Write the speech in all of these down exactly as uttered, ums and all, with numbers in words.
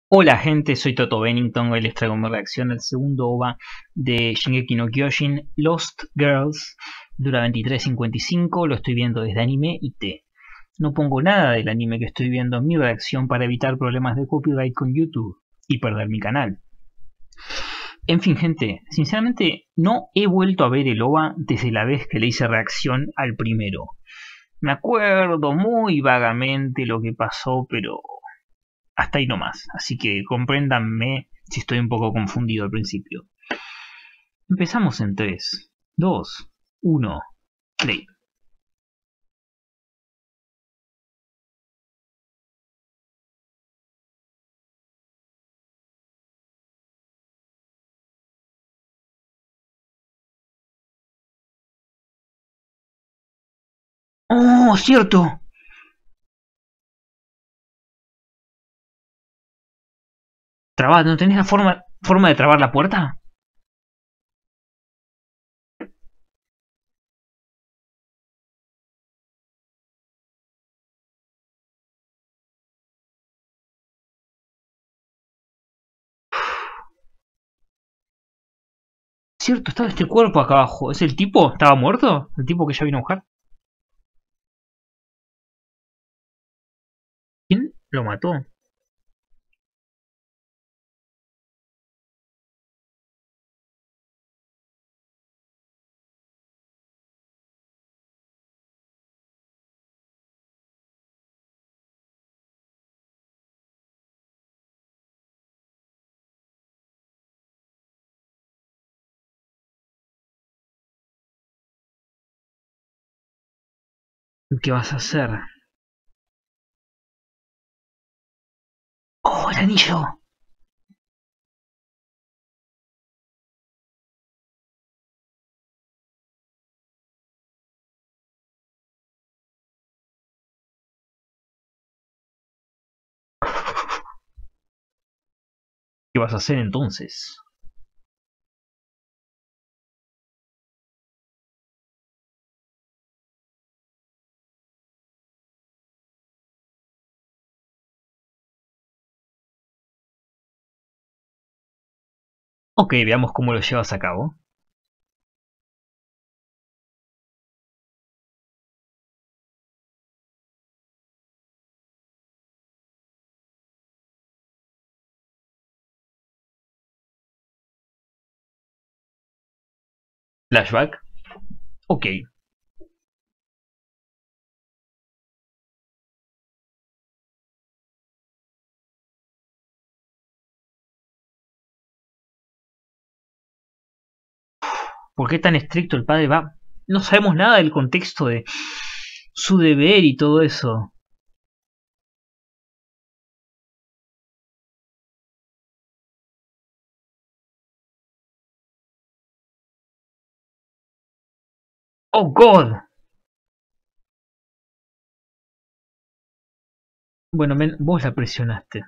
Hola gente, soy Toto Bennington. Hoy les traigo mi reacción al segundo O V A de Shingeki no Kyojin, Lost Girls. Dura veintitrés cincuenta y cinco, lo estoy viendo desde Anime I T. No pongo nada del anime que estoy viendo en mi reacción para evitar problemas de copyright con YouTube y perder mi canal. En fin gente, sinceramente no he vuelto a ver el O V A desde la vez que le hice reacción al primero. Me acuerdo muy vagamente lo que pasó, pero hasta ahí nomás, así que compréndanme si estoy un poco confundido al principio. Empezamos en tres, dos, uno, play. ¡Oh, cierto! ¿Trabado? ¿No tenés la forma, forma de trabar la puerta? Cierto, estaba este cuerpo acá abajo. ¿Es el tipo? ¿Estaba muerto? ¿El tipo que ya vino a buscar? ¿Quién lo mató? ¿Qué vas a hacer? ¡Oh, el anillo! ¿Qué vas a hacer entonces? Ok, veamos cómo lo llevas a cabo. Flashback. Ok. ¿Por qué tan estricto el padre va? No sabemos nada del contexto de su deber y todo eso. ¡Oh, God! Bueno, men, vos la presionaste.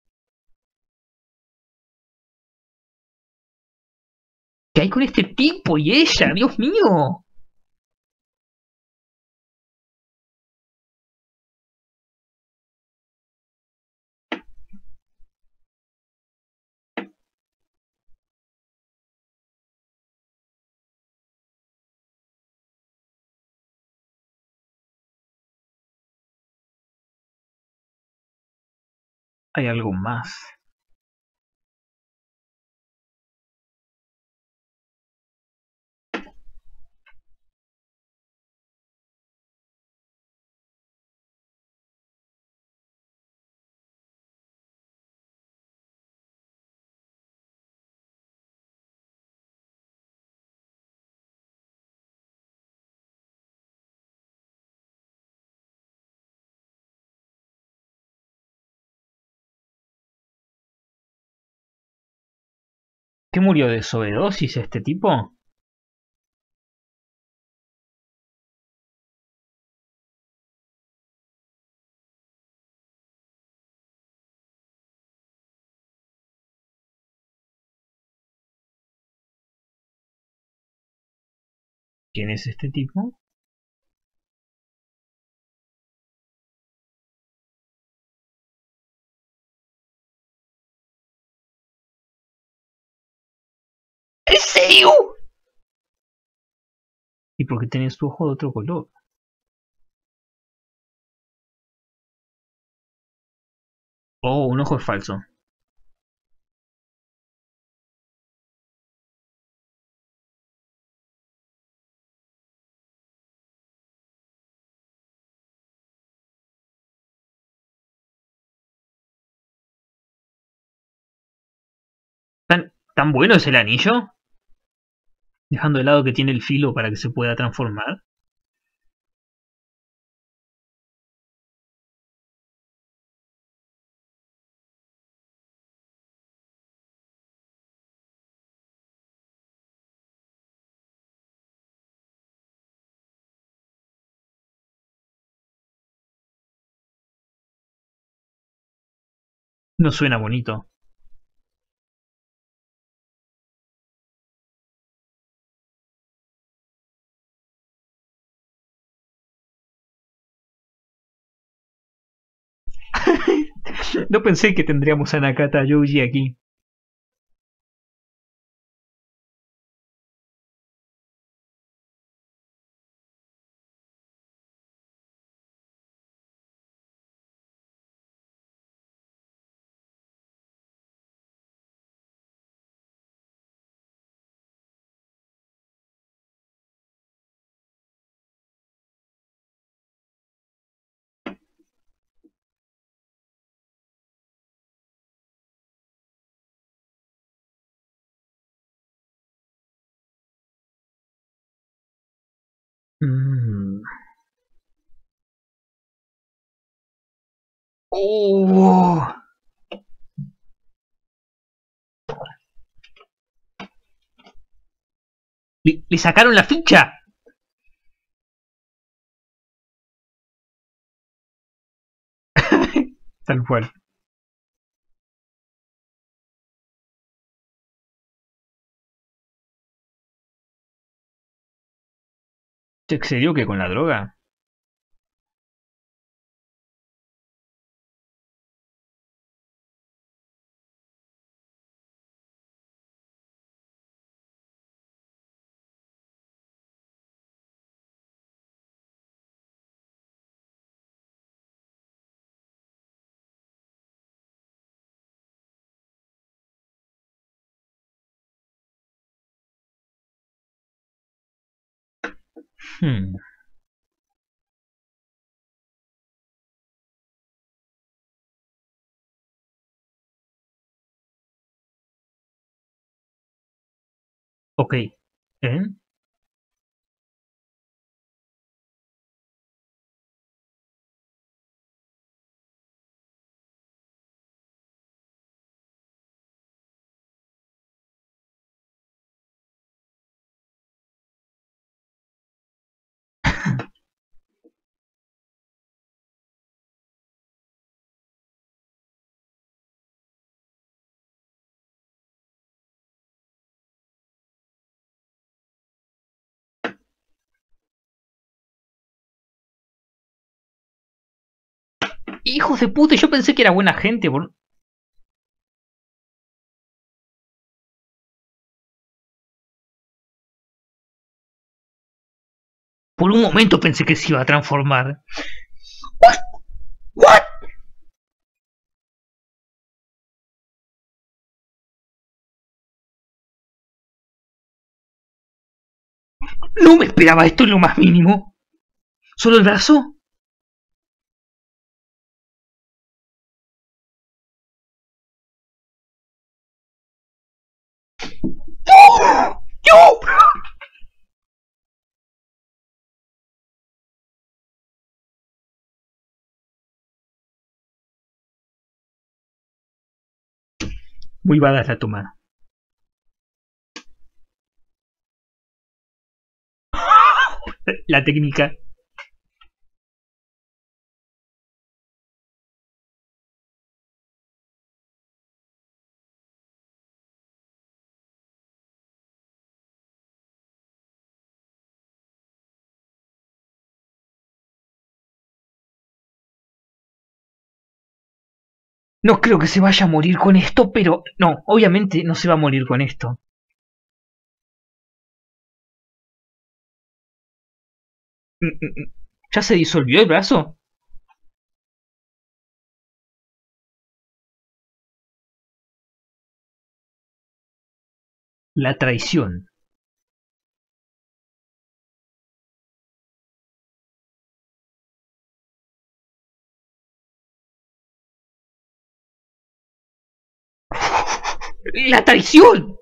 ¿Qué hay con este tipo y ella? ¡Dios mío! Hay algo más. ¿Qué murió de sobredosis este tipo? ¿Quién es este tipo? ¿En serio? ¿Y por qué tenés tu ojo de otro color? Oh, un ojo es falso. ¿Tan, tan bueno es el anillo? Dejando de lado que tiene el filo para que se pueda transformar. No suena bonito. No pensé que tendríamos a Nakata Youji aquí. Mm. Oh. Le, le sacaron la ficha. Tal cual. ¿Se excedió que con la droga? Hmm. Ok. ¿Eh? Hijos de puta, yo pensé que era buena gente. Por, por un momento pensé que se iba a transformar. ¿What? ¿What? No me esperaba esto en lo más mínimo. ¿Solo el brazo? ¡No! ¡No! Muy badass la toma. La técnica. No creo que se vaya a morir con esto, pero no, obviamente no se va a morir con esto. Mm, mm, mm. ¿Ya se disolvió el brazo? La traición. ¡La traición!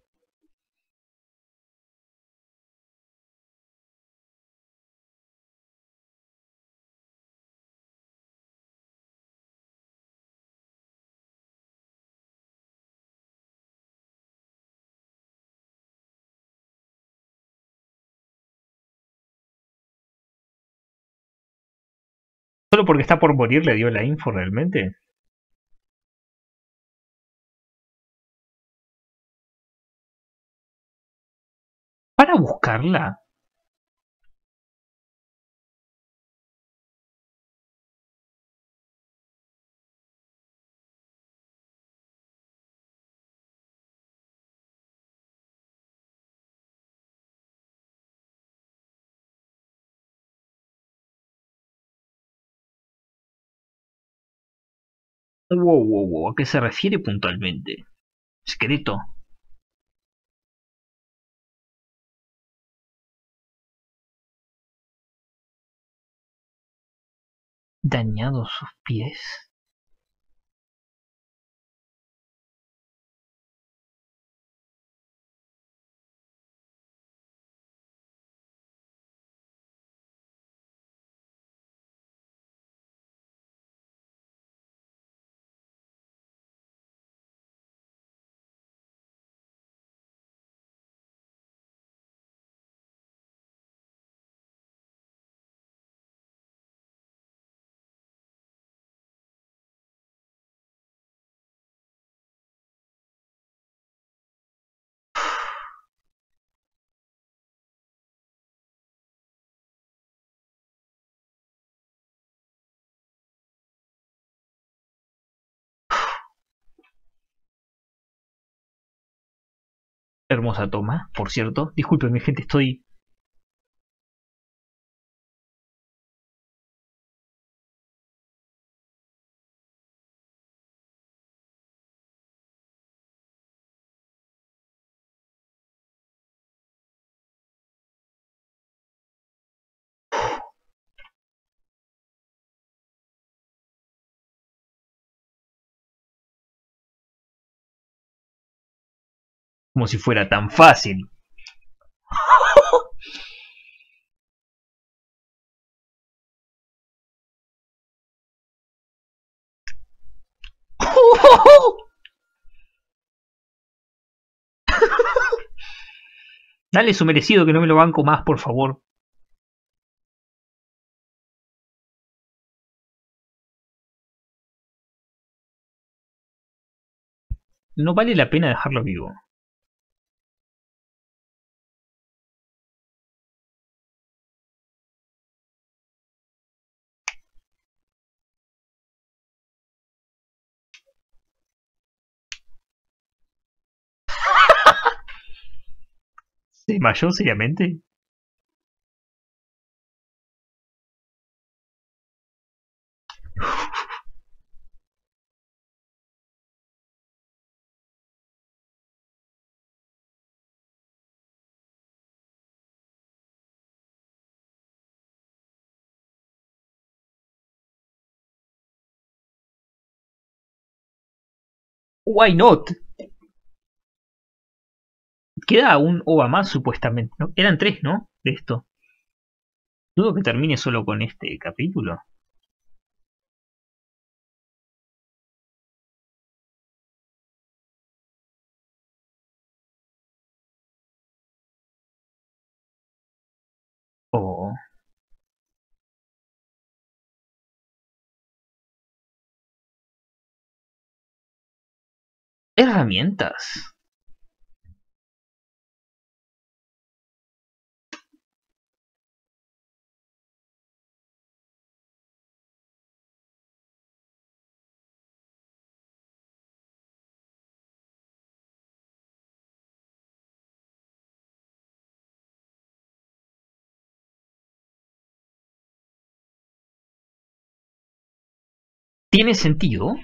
¿Solo porque está por morir le dio la info realmente? ¿Para buscarla? Wow, wow, wow. ¿A qué se refiere puntualmente? Secreto. Dañados sus pies. Hermosa toma, por cierto. Disculpen, gente, estoy... como si fuera tan fácil. Dale su merecido que no me lo banco más, por favor. No vale la pena dejarlo vivo. ¿Se desmayó seriamente? Why not? Queda un ova más supuestamente, ¿no? Eran tres, ¿no? De esto. Dudo que termine solo con este capítulo. Oh. Herramientas. Tiene sentido.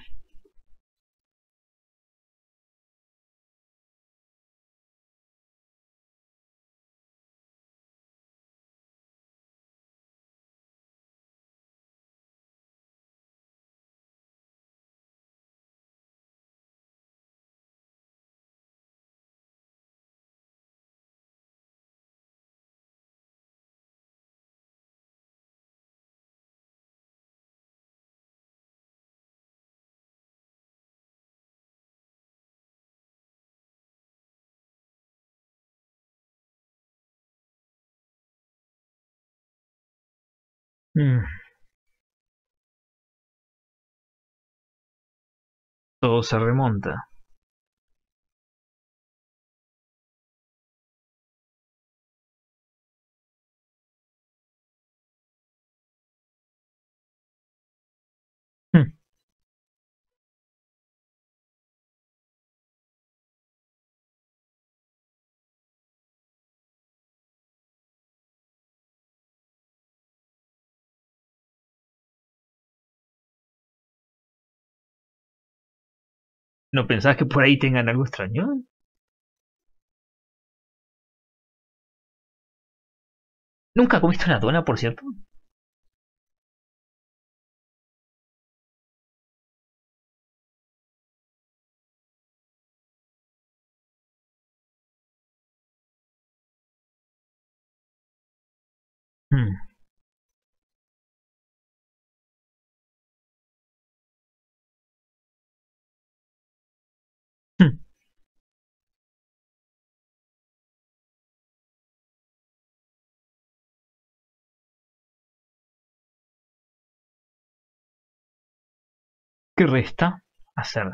Mm, todo se remonta. Mm, ¿No pensás que por ahí tengan algo extraño? ¿Nunca comiste una dona, por cierto? Mm, mm, ¿Qué resta hacer?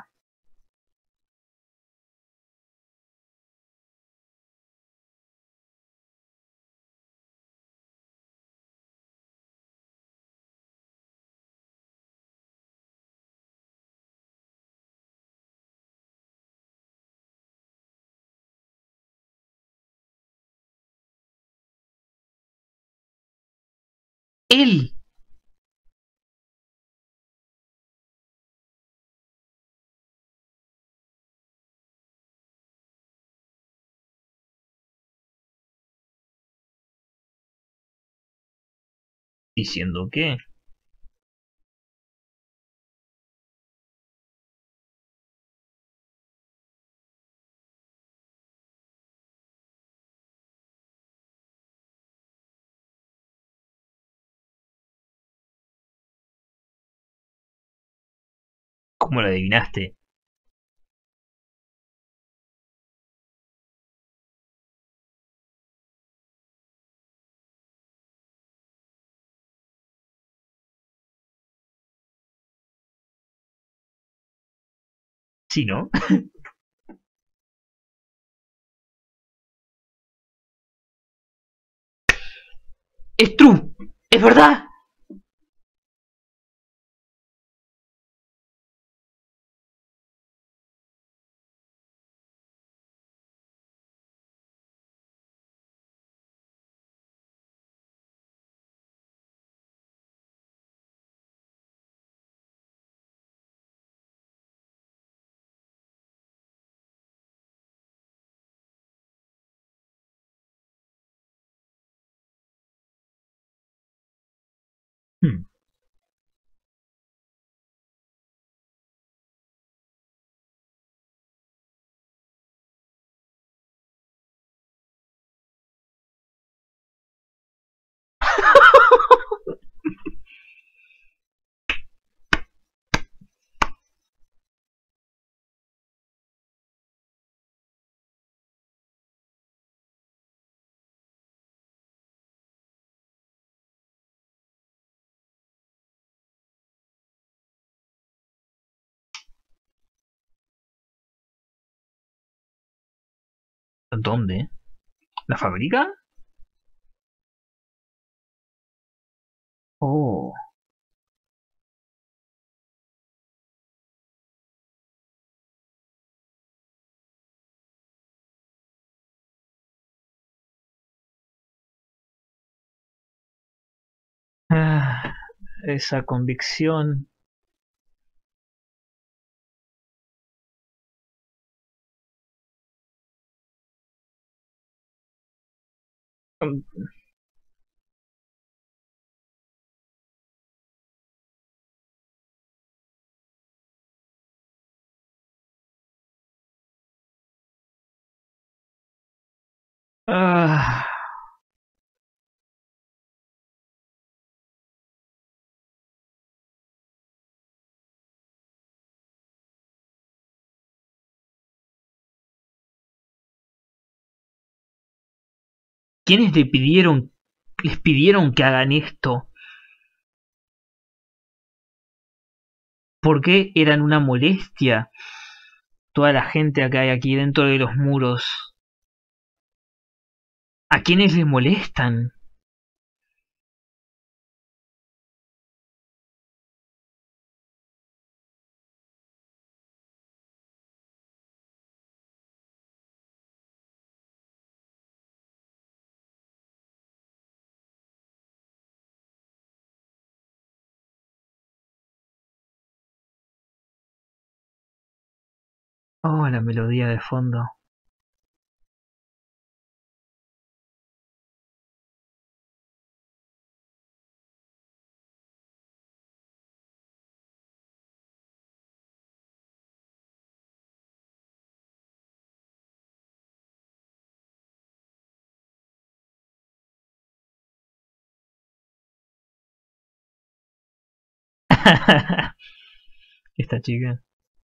Él diciendo que, ¿cómo lo adivinaste? Sí, ¿no? ¡Es true! ¡Es verdad! Hmm. ¿Dónde? ¿La fábrica? Oh. Ah, esa convicción. Um, ah, ¿quiénes le pidieron, les pidieron que hagan esto? ¿Por qué eran una molestia? Toda la gente que hay aquí dentro de los muros. ¿A quiénes les molestan? Oh, la melodía de fondo. Esta chica.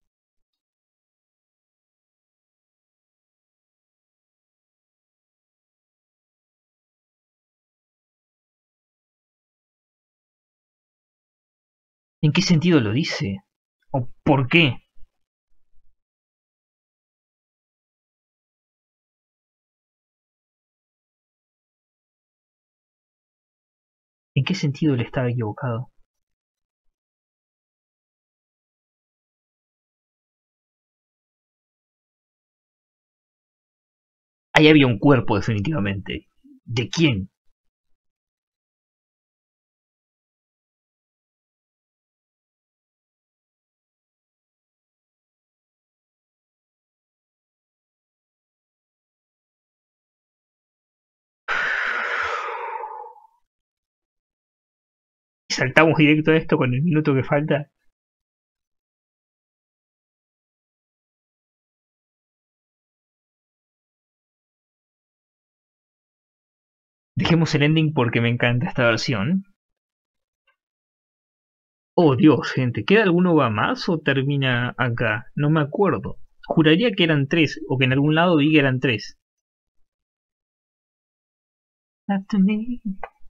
¿En qué sentido lo dice? ¿O por qué? ¿En qué sentido él estaba equivocado? Ahí había un cuerpo definitivamente. ¿De quién? Y saltamos directo a esto con el minuto que falta. Dejemos el ending porque me encanta esta versión. Oh Dios, gente, ¿queda alguno va más o termina acá? No me acuerdo. Juraría que eran tres, o que en algún lado vi que eran tres. After me,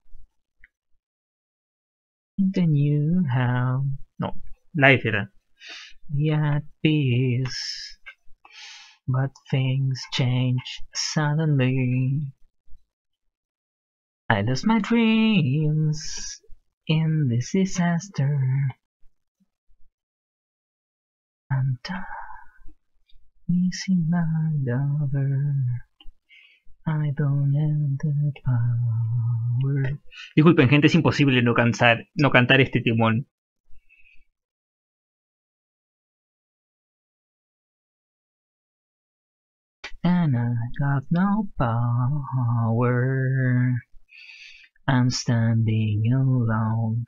the new house. No, life era. We at peace, but things change suddenly. I lost my dreams in this disaster. I'm done missing my lover. I don't have the power. Disculpen, gente, es imposible no cantar, no cantar este timón. And I got no power. I'm standing alone.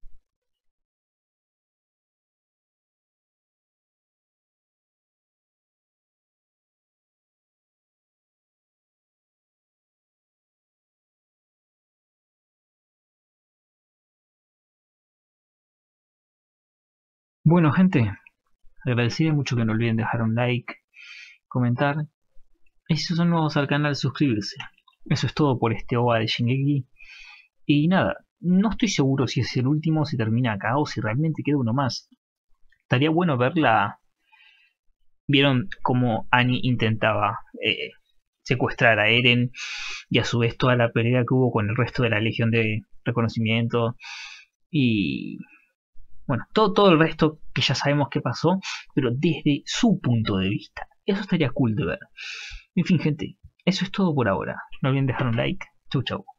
Bueno, gente, agradecería mucho que no olviden dejar un like, comentar, y si son nuevos al canal, suscribirse. Eso es todo por este O V A de Shingeki. Y nada, no estoy seguro si es el último, si termina acá o si realmente queda uno más. Estaría bueno verla. Vieron cómo Annie intentaba eh, secuestrar a Eren y a su vez toda la pelea que hubo con el resto de la Legión de Reconocimiento y bueno, todo, todo el resto que ya sabemos qué pasó, pero desde su punto de vista. Eso estaría cool de ver. En fin, gente, eso es todo por ahora. No olviden dejar un like. Chau, chau.